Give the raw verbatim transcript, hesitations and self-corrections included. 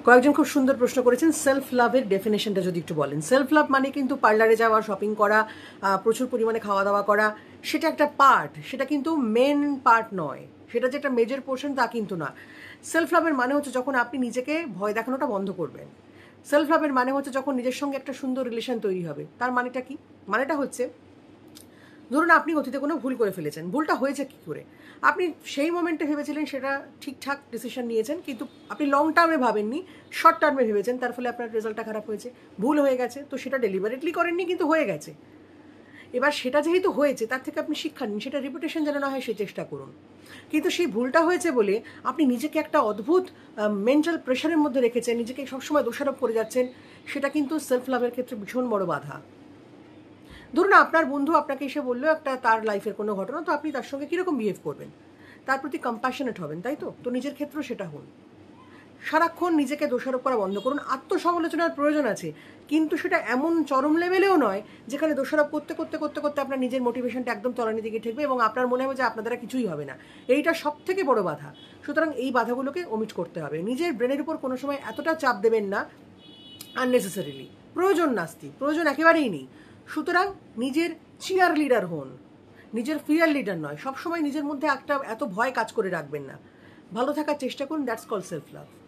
কয়েকজন খুব সুন্দর প্রশ্ন করেছেন, সেলফ লাভের ডেফিনেশনটা যদি একটু বলেন। সেলফ লাভ মানে কিন্তু পার্লারে যাওয়া, শপিং করা, প্রচুর পরিমাণে খাওয়া দাওয়া করা, সেটা একটা পার্ট, সেটা কিন্তু মেন পার্ট নয়, সেটা যে একটা মেজর পোর্শন তা কিন্তু না। সেলফ লাভের মানে হচ্ছে যখন আপনি নিজেকে ভয় দেখানোটা বন্ধ করবেন। সেলফ লাভের মানে হচ্ছে যখন নিজের সঙ্গে একটা সুন্দর রিলেশন তৈরি হবে। তার মানেটা কি? মানেটা হচ্ছে, ধরুন আপনি অতীতে কোনো ভুল করে ফেলেছেন, ভুলটা হয়েছে কী করে? আপনি সেই মোমেন্টে ভেবেছিলেন সেটা ঠিকঠাক ডিসিশন নিয়েছেন, কিন্তু আপনি লং টার্মে ভাবেননি, শর্ট টার্মে ভেবেছেন, তার ফলে আপনার রেজাল্টটা খারাপ হয়েছে, ভুল হয়ে গেছে। তো সেটা ডেলিভারেটলি করেননি, কিন্তু হয়ে গেছে। এবার সেটা যেহেতু হয়েছে, তার থেকে আপনি শিক্ষা নিন, সেটা রিপিটেশন যেন না হয় সে চেষ্টা করুন। কিন্তু সেই ভুলটা হয়েছে বলে আপনি নিজেকে একটা অদ্ভুত মেন্টাল প্রেশারের মধ্যে রেখেছেন, নিজেকে সবসময় দোষারোপ করে যাচ্ছেন, সেটা কিন্তু সেলফ লাভের ক্ষেত্রে ভীষণ বড় বাধা। ধরুন আপনার বন্ধু আপনাকে এসে বললো একটা তার লাইফের কোনো ঘটনা, তো আপনি তার সঙ্গে কীরকম বিহেভ করবেন? তার প্রতি কম্প্যাশনেট হবেন, তাই তো? তো নিজের ক্ষেত্রেও সেটা হন। সারাক্ষণ নিজেকে দোষারোপ করা বন্ধ করুন। আত্মসমালোচনার প্রয়োজন আছে, কিন্তু সেটা এমন চরম লেভেলেও নয় যেখানে দোষারোপ করতে করতে করতে করতে আপনার নিজের মোটিভেশনটা একদম তলানির দিকে ঠেকবে এবং আপনার মনে হবে যে আপনার দ্বারা কিছুই হবে না। এইটা সব থেকে বড় বাধা। সুতরাং এই বাধাগুলোকে ওমিট করতে হবে। নিজের ব্রেনের উপর কোনো সময় এতটা চাপ দেবেন না আননেসেসারিলি। প্রয়োজন নাস্তি, প্রয়োজন একেবারেই নেই। সুতরাং নিজের চিয়ার লিডার হন, নিজের ফিয়ার লিডার নয়। সবসময় নিজের মধ্যে একটা এত ভয় কাজ করে রাখবেন না, ভালো থাকার চেষ্টা করুন। That's call self love.